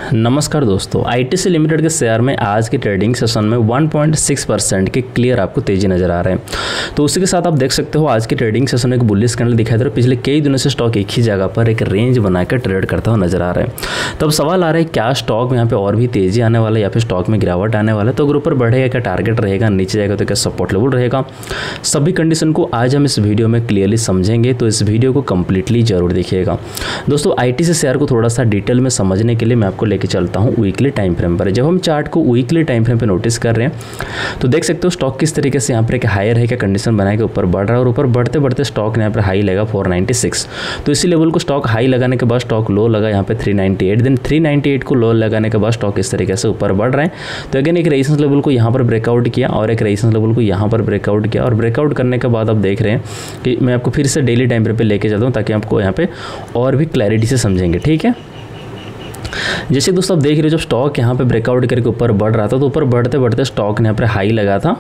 नमस्कार दोस्तों, ITC limited के शेयर में आज के ट्रेडिंग सेशन में 1.6% के क्लियर आपको तेजी नजर आ रहे हैं। तो उसी के साथ आप देख सकते हो आज के ट्रेडिंग सेशन में एक बुलिश कैंडल दिखाई दे रहा है। पिछले कई दिनों से स्टॉक एक ही जगह पर एक रेंज बनाकर ट्रेड करता हुआ नजर आ रहा है। तो अब सवाल आ रहा है क्या स्टॉक में यहाँ पे और भी तेजी आने वाला है या फिर स्टॉक में गिरावट आने वाला है। तो अगर ऊपर बढ़ेगा क्या टारगेट रहेगा, नीचे जाएगा तो क्या सपोर्ट लेवल रहेगा, सभी कंडीशन को आज हम इस वीडियो में क्लियरली समझेंगे। तो इस वीडियो को कंप्लीटली जरूर देखिएगा। दोस्तों आईटीसी शेयर को थोड़ा सा डिटेल में समझने के लिए मैं आपको लेके चलता हूँ वीकली टाइम फ्रेम पर। जब हम चार्ट को वीकली टाइम फ्रेम पे नोटिस कर रहे हैं तो देख सकते हो स्टॉक किस तरीके से यहाँ पर एक हायर है क्या कंडीशन बनाए के ऊपर बढ़ रहा है और ऊपर बढ़ते बढ़ते स्टॉक यहाँ पर हाई लगा 496। तो इसी लेवल को स्टॉक हाई लगाने के बाद स्टॉक लो लगा यहाँ पे 398। देन 398 को लो लगाने के बाद स्टॉक इस तरीके से ऊपर बढ़ रहे हैं। तो अगेन एक रेजिस्टेंस लेवल को यहाँ पर ब्रेकआउट किया और एक रेजिस्टेंस लेवल को यहाँ पर ब्रेकआउट किया और ब्रेकआउट करने के बाद आप देख रहे हैं कि मैं आपको फिर से डेली टाइम फ्रेम पे लेके चलता हूँ ताकि आपको यहाँ पे और भी क्लैरिटी से समझेंगे। ठीक है, जैसे दोस्तों आप देख रहे हो जब स्टॉक यहाँ पे ब्रेकआउट करके ऊपर बढ़ रहा था तो ऊपर बढ़ते बढ़ते स्टॉक ने यहाँ पर हाई लगा था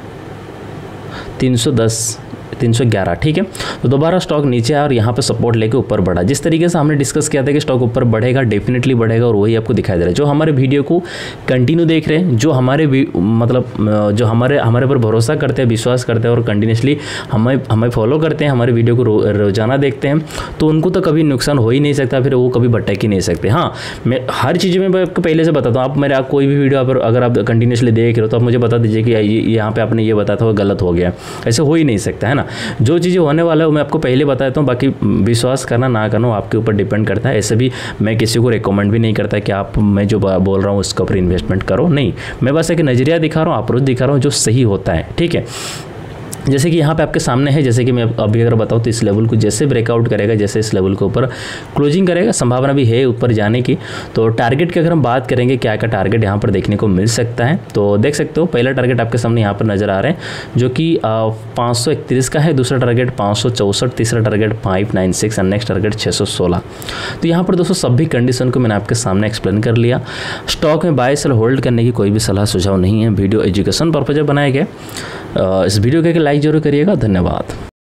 311। ठीक है, तो दोबारा स्टॉक नीचे आया और यहाँ पे सपोर्ट लेके ऊपर बढ़ा। जिस तरीके से हमने डिस्कस किया था कि स्टॉक ऊपर बढ़ेगा, डेफिनेटली बढ़ेगा और वही आपको दिखाई दे रहा है। जो हमारे वीडियो को कंटिन्यू देख रहे हैं, जो हमारे जो हमारे पर भरोसा करते हैं, विश्वास करते हैं और कंटिन्यूसली हमें फॉलो करते हैं, हमारे वीडियो को रोजाना देखते हैं, तो उनको तो कभी नुकसान हो ही नहीं सकता, फिर वो कभी भटक ही नहीं सकते। हाँ, मैं हर चीज़ में आपको पहले से बताता हूँ। आप मेरे कोई भी वीडियो पर अगर आप कंटिन्यूसली देख रहे हो तो आप मुझे बता दीजिए कि यहाँ पे आपने ये बताया था वो गलत हो गया। ऐसे हो ही नहीं सकता है ना। जो चीज़ें होने वाला है वो मैं आपको पहले बता देता हूँ, बाकी विश्वास करना ना करना आपके ऊपर डिपेंड करता है। ऐसे भी मैं किसी को रिकमेंड भी नहीं करता कि आप मैं जो बोल रहा हूँ उसके ऊपर इन्वेस्टमेंट करो, नहीं। मैं बस एक नज़रिया दिखा रहा हूँ, अप्रोच दिखा रहा हूँ जो सही होता है। ठीक है, जैसे कि यहाँ पे आपके सामने है, जैसे कि मैं अभी अगर बताऊँ तो इस लेवल को जैसे ब्रेकआउट करेगा, जैसे इस लेवल के ऊपर क्लोजिंग करेगा, संभावना भी है ऊपर जाने की। तो टारगेट की अगर हम बात करेंगे क्या क्या टारगेट यहाँ पर देखने को मिल सकता है, तो देख सकते हो पहला टारगेट आपके सामने यहाँ पर नज़र आ रहे हैं जो कि 531 का है, दूसरा टारगेट 564, तीसरा टारगेट 596 और नेक्स्ट टारगेट 616। तो यहाँ पर दोस्तों सभी कंडीशन को मैंने आपके सामने एक्सप्लेन कर लिया। स्टॉक में बाय सेल होल्ड करने की कोई भी सलाह सुझाव नहीं है, वीडियो एजुकेशन पर्पज बनाया गया। इस वीडियो के लाइक जरूर करिएगा। धन्यवाद।